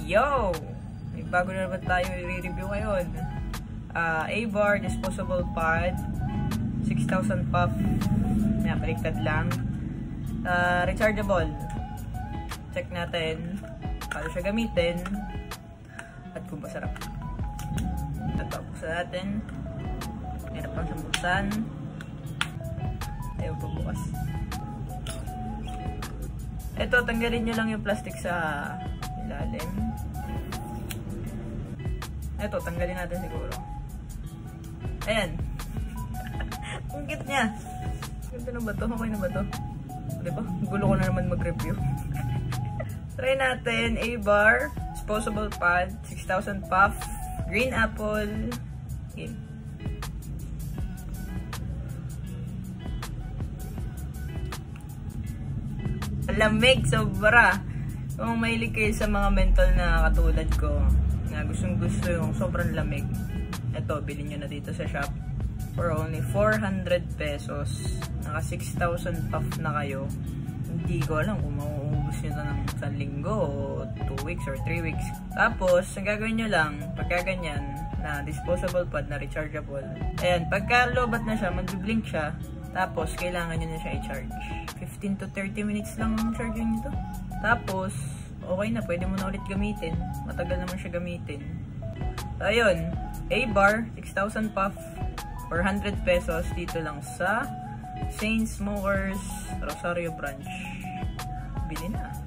Yo! May bago na naman tayo i-review ngayon. A-Bar Disposable Pad 6,000 puff. Yan, baliktad lang. Rechargeable. Check natin paano siya gamitin at kung masarap. Ito, buksan natin. Hirap pang buksan. Ayaw po bukas. Ito, tanggalin nyo lang yung plastic sa ilalim. Ito, tanggalin natin siguro. Ayan. Ang cute niya. Ganda na ba ito? Okay na ba ito? Diba? Gulo ko na naman mag-review. Try natin. A-Bar Disposable Pad 6,000 puff. Green apple. Okay. Lamig, sobra. Kung mahilig kayo sa mga mental na katulad ko, na gustong gusto yung sobrang lamig, ito, bilhin nyo na dito sa shop for only 400 pesos. Naka 6,000 puff na kayo. Hindi ko alam kung mauubos nyo ito ng 1 linggo o 2 weeks or 3 weeks. Tapos, ang gagawin nyo lang, pagka ganyan, na disposable pad na rechargeable, ayan, pagka lobat na siya, mag-blink siya. Tapos, kailangan nyo na siya i-charge. 15 to 30 minutes lang charging nito. Tapos, okay na. Pwede mo na ulit gamitin. Matagal naman siya gamitin. So, ayun. A-Bar, 6,000 puff, 400 pesos. Dito lang sa Saint Smokers Rosario Branch. Bili na.